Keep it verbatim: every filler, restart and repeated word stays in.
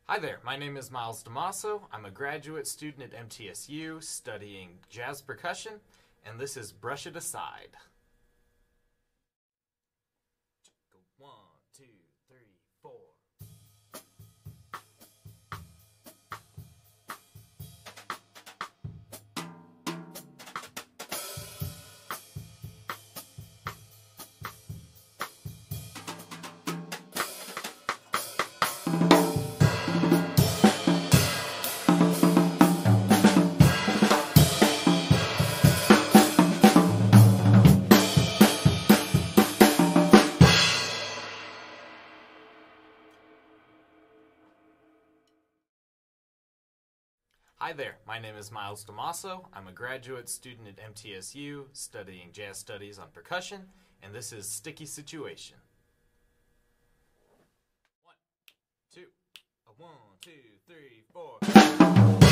Hi there, my name is Miles Damaso. I'm a graduate student at M T S U studying jazz percussion, and this is Brush It Aside. One, two, three, four. Hi there, my name is Miles Damaso. I'm a graduate student at M T S U studying jazz studies on percussion, and this is Sticky Situation. One, two, a one, two, three, four.